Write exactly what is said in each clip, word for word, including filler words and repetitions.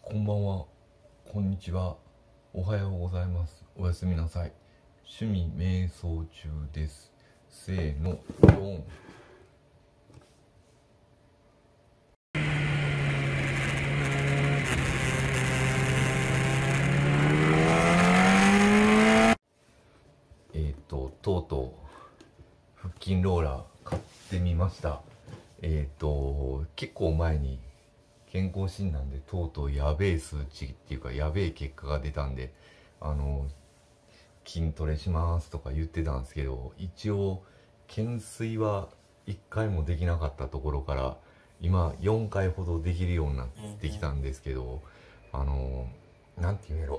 こんばんは、こんにちは、おはようございます。おやすみなさい。趣味瞑想中です。せーの、ドン。えっ、と、とうとう腹筋ローラー買ってみました。えっ、と、結構前に健康診断でとうとうやべえ数値っていうかやべえ結果が出たんで、あの筋トレしますとか言ってたんですけど、一応懸垂はいっかいもできなかったところから今よんかいほどできるようになってきたんですけど、あのなんていうんやろ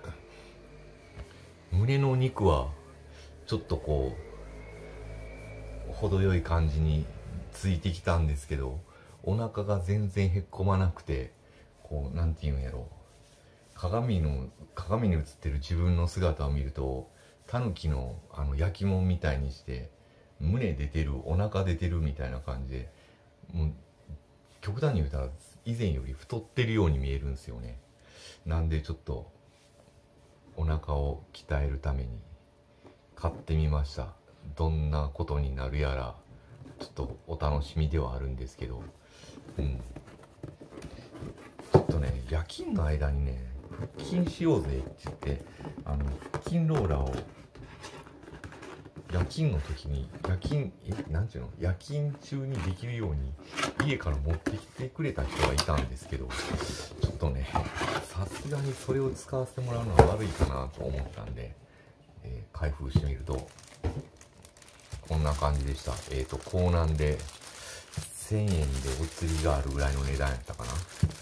胸の肉はちょっとこう程よい感じについてきたんですけど、お腹が全然へっこまなくて、こうなんていうんやろ鏡の鏡に映ってる自分の姿を見るとタヌキのあの焼き物みたいにして胸出てるお腹出てるみたいな感じで、もう極端に言うたら以前より太ってるように見えるんですよね。なんでちょっとお腹を鍛えるために買ってみました。どんなことになるやらちょっとお楽しみではあるんですけど、うんちょっとね夜勤の間にね腹筋しようぜって言ってあの腹筋ローラーを夜勤の時に夜勤えなんちゅうの夜勤中にできるように家から持ってきてくれた人がいたんですけど、ちょっとねさすがにそれを使わせてもらうのは悪いかなと思ったんで、えー開封してみるとこんな感じでした。えっ、とコーナンでせんえんでお釣りがあるぐらいの値段やったかな。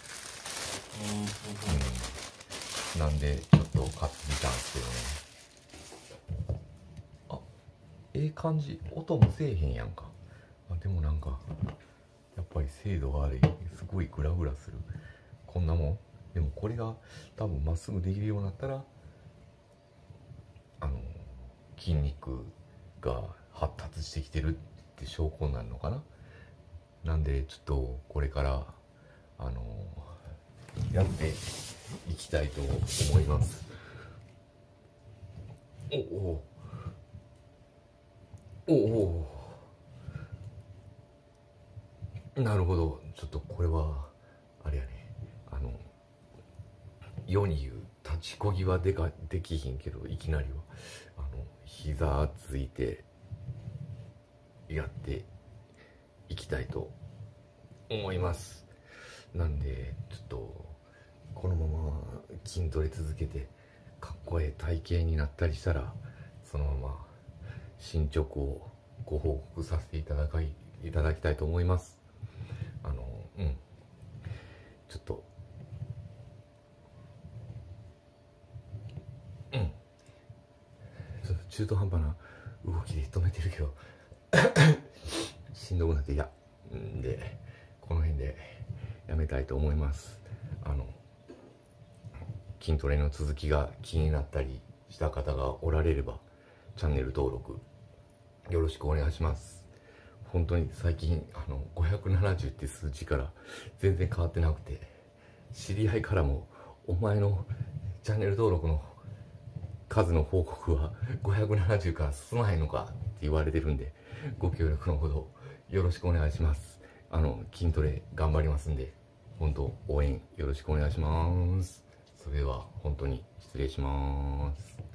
うん、なんでちょっと買ってみたんですけどね。あ、ええ感じ、音もせえへんやんか。あ、でもなんかやっぱり精度が悪い、すごいグラグラする。こんなもんでもこれが多分まっすぐできるようになったらあの筋肉が発達してきてるって証拠になるのかな。なんでちょっとこれからあのやっていきたいと思います。おおおおお、なるほど。ちょっとこれはあれやね、あの世に言う立ちこぎはでかできひんけど、いきなりはあの膝ついてやっていきたいと思います。なんでちょっとこのまま筋トレ続けてかっこええ体型になったりしたら、そのまま進捗をご報告させていただきいただきたいと思います。あのうんちょっとうんちょっと中途半端な動きで止めてるけどしんどくなって嫌んでこの辺でやめたいと思います。あの筋トレの続きが気になったりした方がおられればチャンネル登録よろしくお願いします。本当に最近あのごひゃくななじゅうって数字から全然変わってなくて、知り合いからもお前のチャンネル登録の数の報告はごひゃくななじゅうから進まへんのかって言われてるんで、ご協力のほどよろしくお願いします。あの筋トレ頑張りますんで本当応援よろしくお願いします。それでは本当に失礼します。